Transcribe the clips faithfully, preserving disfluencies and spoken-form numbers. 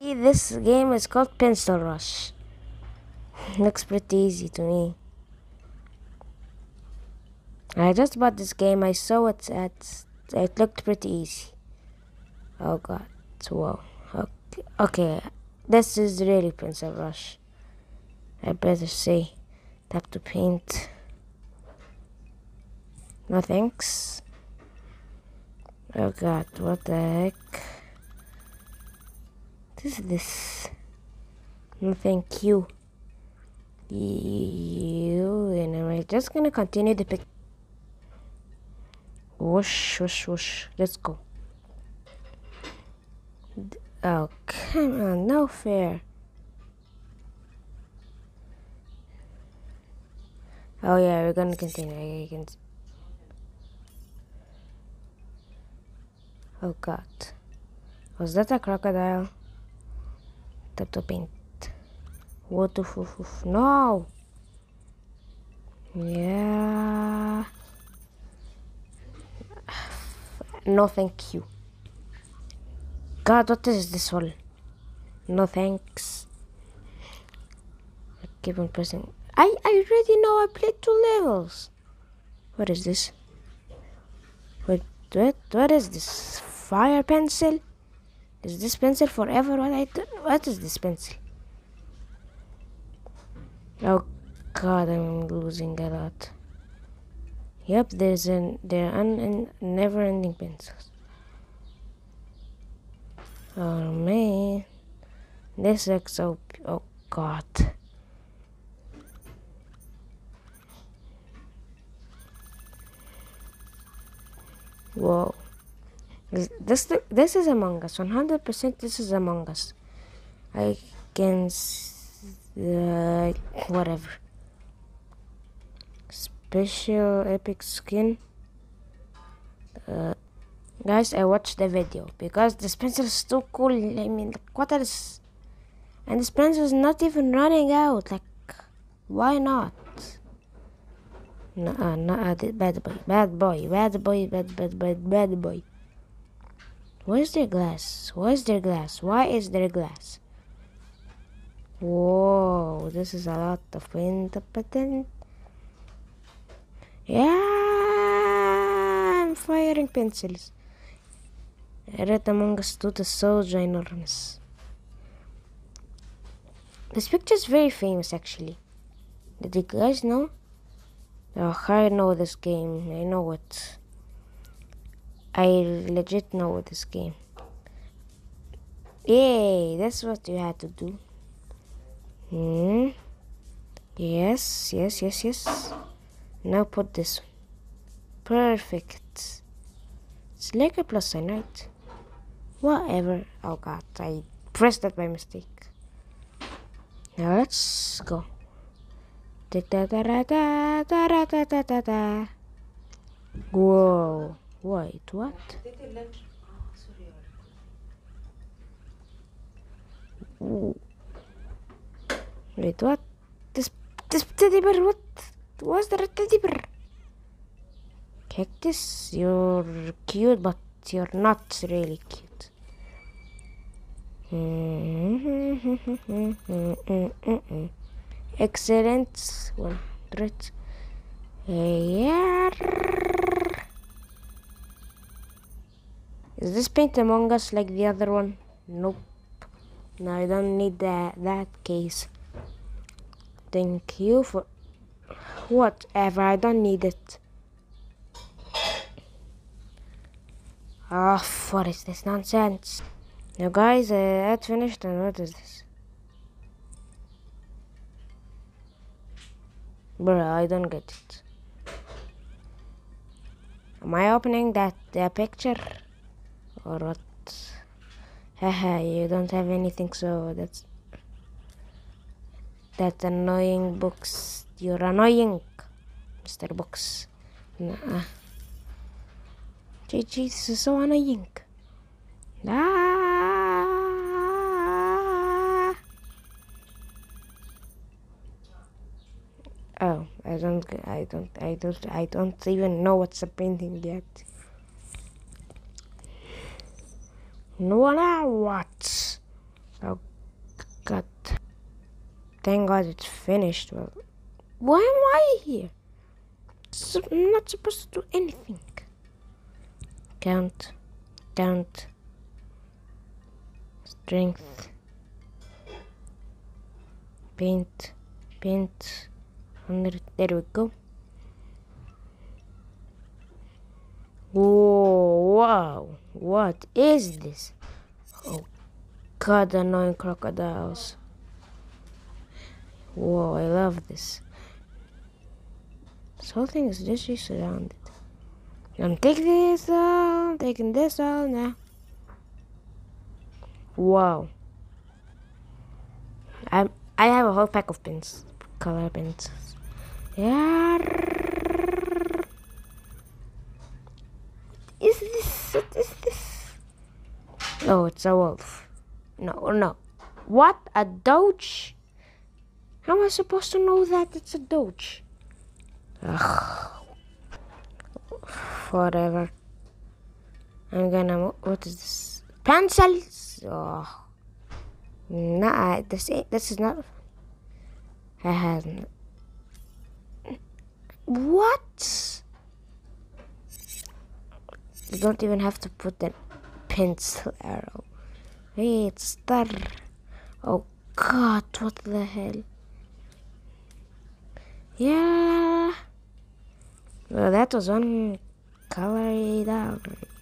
this game is called Pencil Rush. Looks pretty easy to me. I just bought this game. I saw it at. It looked pretty easy. Oh god. Whoa. Okay. okay. This is really Pencil Rush. I better say. Tap to paint. No thanks. Oh god. What the heck? What is this? No thank you. You. And I'm just gonna continue the pic. Whoosh, whoosh, whoosh. Let's go. Oh, come on. No fair. Oh, yeah. We're gonna continue. I can... Oh, God. Was that a crocodile? Tap to paint. What the f... No! Yeah... No thank you. God, what is this one? No thanks. I keep on pressing. I, I already know I played two levels. What is this? Wait, what? What is this? Fire pencil? Is this pencil forever? What, I what is this pencil? Oh God, I'm losing a lot. Yep, there's an there are un, un, never-ending pencils. Oh man, this looks so. Oh God. Whoa. This this, this is Among Us. one hundred percent. This is Among Us. I can. Uh, whatever. Special epic skin. Uh, guys, I watched the video because this pencil is so cool. I mean, like, what else? And this pencil is not even running out. Like, why not? No, uh, no, uh, bad boy, bad boy, bad boy, bad, bad, bad, bad boy. Where's their glass? Where's their glass? Why is there glass? Whoa, this is a lot of paint. Yeah, I'm firing pencils. Red Among Us two is so ginormous. This picture is very famous, actually. Did you guys know? Oh, I know this game. I know it. I legit know this game. Yay, that's what you had to do. Hmm. Yes, yes, yes, yes. Now put this one. Perfect. It's like a plus sign, right? Whatever. Oh god, I pressed that by mistake. Now let's go. Whoa. Wait, what? Ooh. Wait, what? This this teddy bear, what? What's the teddy bear? Cactus, you're cute, but you're not really cute. Excellent. one hundred. Yeah. Is this paint Among Us like the other one? Nope. No, I don't need that, that case. Thank you for... Whatever, I don't need it. Ah, oh, what is this nonsense? Now guys, uh, I'd finished, and what is this? Bruh, I don't get it. Am I opening that uh, picture? Or what? Haha, you don't have anything, so that's... That annoying books. You're annoying, Mister Books. Nah. G G, this is so annoying. Ah. Oh, I don't, I don't, I don't, I don't even know what's a painting yet. No, now what? Oh thank God it's finished. Well, why am I here? So, I'm not supposed to do anything. Count, count, strength, paint, paint, hundred. There we go. Whoa, wow, what is this? Oh God, annoying crocodiles. Whoa, I love this. This whole thing is literally surrounded. I'm taking this all, I'm taking this all now. Wow. I'm, I have a whole pack of pins, color pins. Yeah. Is this, what is this? Oh, it's a wolf. No, no. What? A doge? How am I supposed to know that it's a doge? Ugh. Whatever. I'm gonna. What is this? Pencils. Oh. Nah. This. This is not. I haven't. What? You don't even have to put the pencil arrow. Wait, star. Oh God! What the hell? Yeah. Well, that was one colored out.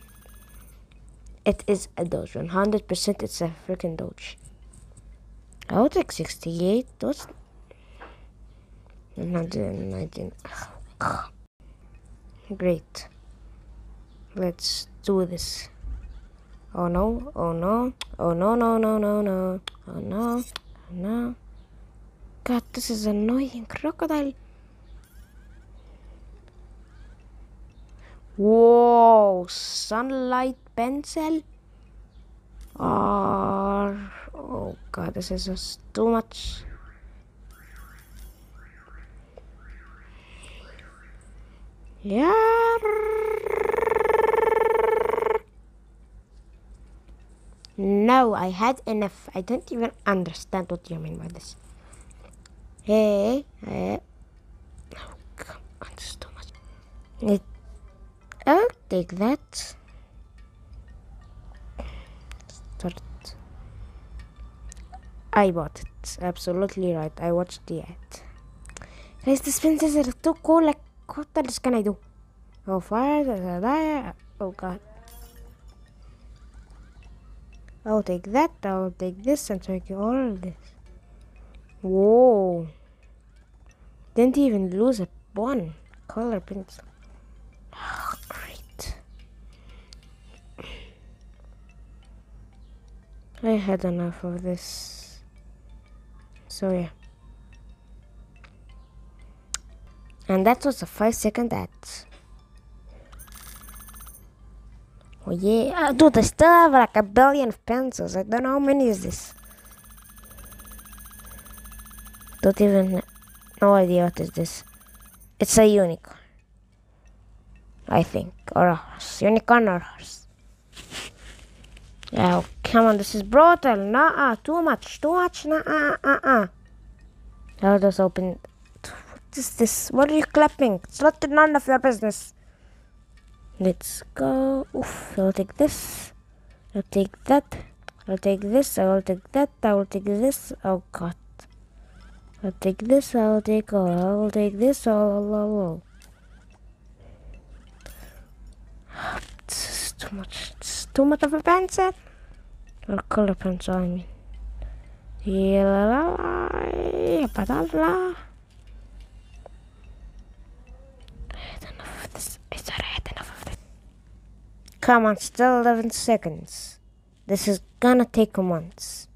It is a doge. one hundred percent it's a freaking doge. I'll take sixty-eight. What's one hundred nineteen? Great. Let's do this. Oh no, oh no, oh no, no, no, no, no, oh no, oh no. God, this is annoying crocodile. Whoa, sunlight pencil. Oh, oh God, this is just too much. Yeah. No, I had enough. I don't even understand what you mean by this. Hey, hey. Oh, come on, this is too much. It, I'll take that. Start. I bought it. Absolutely right. I watched the ad. Guys, the pincers are too cool. Like, what else can I do? Oh, fire. Da, da, da. Oh, God. I'll take that. I'll take this and take all of this. Whoa. Didn't even lose a one color pencil. Oh, great. I had enough of this. So yeah. And that was a five second ad. Oh yeah, uh, dude, I still have like a billion of pencils. I don't know how many is this. Don't even, no idea what is this. It's a unicorn, I think, or a horse. Unicorn or horse. Oh, come on, this is brutal. Nah, too much, too much. Nah, uh, uh, uh. I'll just open. What is this? What are you clapping? It's not none of your business. Let's go. Oof, I'll take this. I'll take that. I'll take this. I'll take that. I'll take this. Oh God. I'll take this. I'll take all. I'll take this. All. all, all, all. This is too much. It's too much of a pencil. Or color pencil, I mean. Yeah, la, la, la, la, la. I had enough of this. I said I had enough of this. Come on, still eleven seconds. This is gonna take months.